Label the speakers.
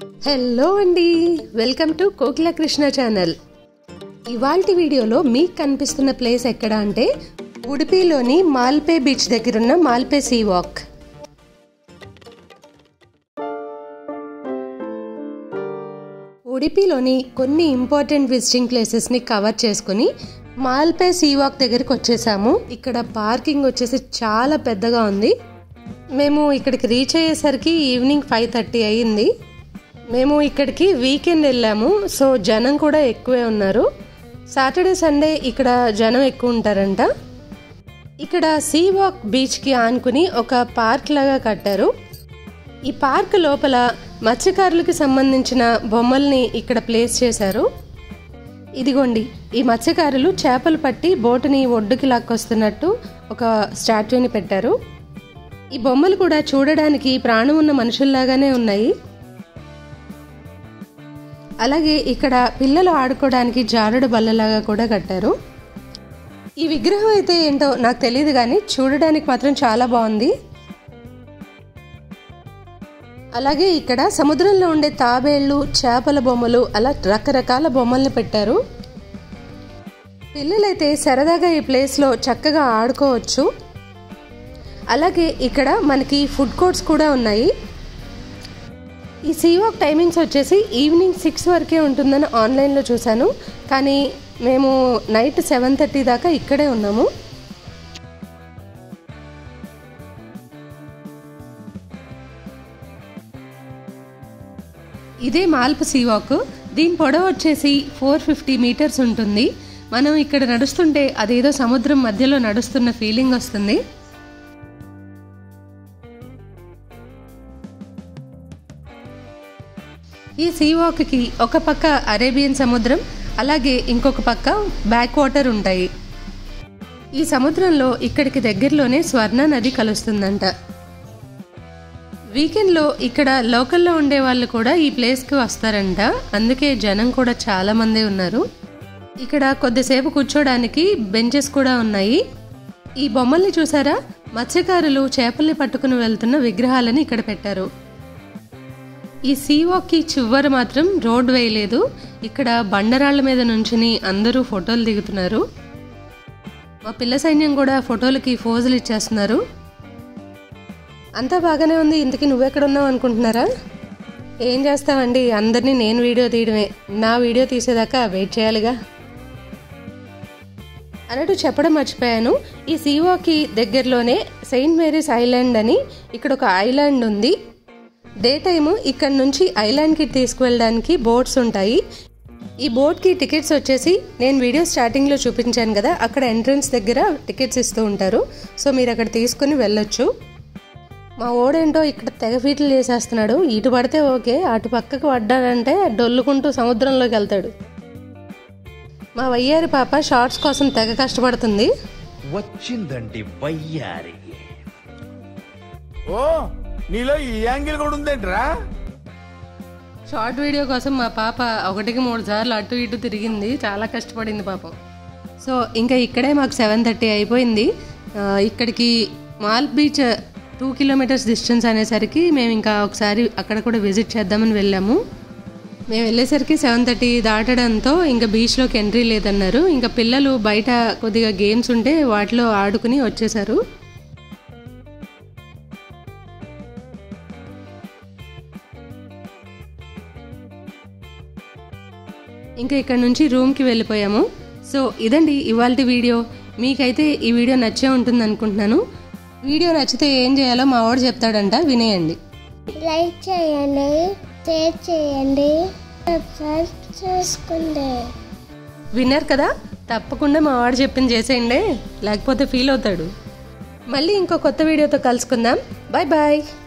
Speaker 1: Hello అండి, welcome to Kokila Krishna channel. ఇవాల్టి వీడియోలో మీకు కనిపిస్తున్న ప్లేస్ ఎక్కడ అంటే ఉడిపిలోని మాల్పే బీచ్ దగ్గరున్న మాల్పే సీ వాక్. ఉడిపిలోని కొన్ని ఇంపార్టెంట్ విజిటింగ్ ప్లేసెస్ని కవర్ చేసుకుని మాల్పే సీ వాక్ దగ్గరికి వచ్చేసాము. ఇక్కడ పార్కింగ్ వచ్చేసి చాలా పెద్దగా ఉంది. మేము ఇక్కడికి రీచ్ అయ్యేసరికి ఈవినింగ్ 5:30 అయ్యింది. మేము ఇక్కడికి వీకెండ్ వెళ్ళాము, సో జనం కూడా ఎక్కువే ఉన్నారు. సాటర్డే సండే ఇక్కడ జనం ఎక్కువ ఉంటారంట. ఇక్కడ సీ వాక్ బీచ్కి ఆనుకుని ఒక పార్క్ లాగా కట్టారు. ఈ పార్క్ లోపల మత్స్యకారులకు సంబంధించిన బొమ్మల్ని ఇక్కడ ప్లేస్ చేశారు. ఇదిగోండి, ఈ మత్స్యకారులు చేపలు పట్టి బోటుని ఒడ్డుకి లాక్కొస్తున్నట్టు ఒక స్టాట్యూని పెట్టారు. ఈ బొమ్మలు కూడా చూడడానికి ప్రాణం ఉన్న మనుషుల్లాగానే ఉన్నాయి. అలాగే ఇక్కడ పిల్లలు ఆడుకోవడానికి జారుడు బల్లలాగా కూడా కట్టారు. ఈ విగ్రహం అయితే ఏంటో నాకు తెలియదు, కానీ చూడడానికి మాత్రం చాలా బాగుంది. అలాగే ఇక్కడ సముద్రంలో ఉండే తాబేళ్లు, చేపల బొమ్మలు, అలా రకరకాల బొమ్మల్ని పెట్టారు. పిల్లలైతే సరదాగా ఈ ప్లేస్లో చక్కగా ఆడుకోవచ్చు. అలాగే ఇక్కడ మనకి ఫుడ్ కోర్ట్స్ కూడా ఉన్నాయి. ఈ సీ వాక్ టైమింగ్స్ వచ్చేసి ఈవినింగ్ 6 వరకే ఉంటుందని ఆన్లైన్లో చూశాను, కానీ మేము నైట్ 7:30 దాకా ఇక్కడే ఉన్నాము. ఇదే మాల్పే సీ వాక్. దీని పొడవు వచ్చేసి 450 మీటర్స్ ఉంటుంది. మనం ఇక్కడ నడుస్తుంటే అదేదో సముద్రం మధ్యలో నడుస్తున్న ఫీలింగ్ వస్తుంది. ఈ సీ వాక్కి ఒక పక్క అరేబియన్ సముద్రం, అలాగే ఇంకొక పక్క బ్యాక్ వాటర్ ఉంటాయి. ఈ సముద్రంలో ఇక్కడికి దగ్గరలోనే స్వర్ణ నది కలుస్తుందంట. వీకెండ్లో ఇక్కడ లోకల్లో ఉండే వాళ్ళు కూడా ఈ ప్లేస్కి వస్తారంట, అందుకే జనం కూడా చాలా మంది ఉన్నారు. ఇక్కడ కొద్దిసేపు కూర్చోడానికి బెంచెస్ కూడా ఉన్నాయి. ఈ బొమ్మల్ని చూసారా? మత్స్యకారులు చేపల్ని పట్టుకుని వెళ్తున్న విగ్రహాలని ఇక్కడ పెట్టారు. ఈ సీ వాక్కి చివర మాత్రం రోడ్ వేయలేదు. ఇక్కడ బండరాళ్ల మీద నుంచుని అందరూ ఫోటోలు దిగుతున్నారు. మా పిల్ల సైన్యం కూడా ఫోటోలకి ఫోజులు ఇచ్చేస్తున్నారు. అంతా బాగానే ఉంది. ఇంతకీ నువ్వెక్కడున్నావు అనుకుంటున్నారా? ఏం చేస్తావండి, అందరినీ నేను వీడియో తీయడమే. నా వీడియో తీసేదాకా వెయిట్ చేయాలిగా అన్నట్టు చెప్పడం మర్చిపోయాను. ఈ సీ వాక్కి దగ్గరలోనే సెయింట్ మేరీస్ ఐలాండ్ అని ఇక్కడ ఒక ఐలాండ్ ఉంది. డే టైము ఇక్కడ నుంచి ఐలాండ్కి తీసుకువెళ్ళడానికి బోట్స్ ఉంటాయి. ఈ బోట్కి టికెట్స్ వచ్చేసి నేను వీడియో స్టార్టింగ్లో చూపించాను కదా, అక్కడ ఎంట్రన్స్ దగ్గర టికెట్స్ ఇస్తూ ఉంటారు. సో మీరు అక్కడ తీసుకుని వెళ్ళొచ్చు. మా ఓడేంటో ఇక్కడ తెగ ఫీట్లు చేసేస్తున్నాడు. ఇటు పడితే ఓకే, అటు పక్కకు పడ్డాడంటే డొల్లుకుంటూ సముద్రంలోకి వెళ్తాడు. మా వయ్యారి పాప షార్ట్స్ కోసం తెగ కష్టపడుతుంది.
Speaker 2: వచ్చిందండి వయ్యారి.
Speaker 3: ఓ నీలో ఈ యాంగిల్ కూడా ఉందేంట్రా?
Speaker 1: షార్ట్ వీడియో కోసం మా పాప 1-3 సార్లు అటు ఇటు తిరిగింది, చాలా కష్టపడింది పాపం. సో ఇంకా ఇక్కడే మాకు 7:30 అయిపోయింది. ఇక్కడికి మాల్ బీచ్ 2 కిలోమీటర్స్ డిస్టెన్స్ అనేసరికి మేము ఇంకా ఒకసారి అక్కడ కూడా విజిట్ చేద్దామని వెళ్ళాము. మేము వెళ్ళేసరికి 7:30 దాటడంతో ఇంకా బీచ్లోకి ఎంట్రీ లేదన్నారు. ఇంకా పిల్లలు బయట కొద్దిగా గేమ్స్ ఉంటే వాటిలో ఆడుకుని వచ్చేసారు. ఇంకా ఇక్కడ నుంచి రూమ్కి వెళ్ళిపోయాము. సో ఇదండి ఇవాల్టి వీడియో. మీకైతే ఈ వీడియో నచ్చే ఉంటుంది అనుకుంటున్నాను. వీడియో నచ్చితే ఏం చేయాలో మా వాడు చెప్తాడంట, వినేయండి.
Speaker 4: లైక్ చేయండి, షేర్ చేయండి, సబ్స్క్రైబ్ చేసుకోండి.
Speaker 1: విన్నారు కదా, తప్పకుండా మా వాడు చెప్పింది చేసేయండి, లేకపోతే ఫీల్ అవుతాడు. మళ్ళీ ఇంకో కొత్త వీడియోతో కలుసుకుందాం. Bye bye.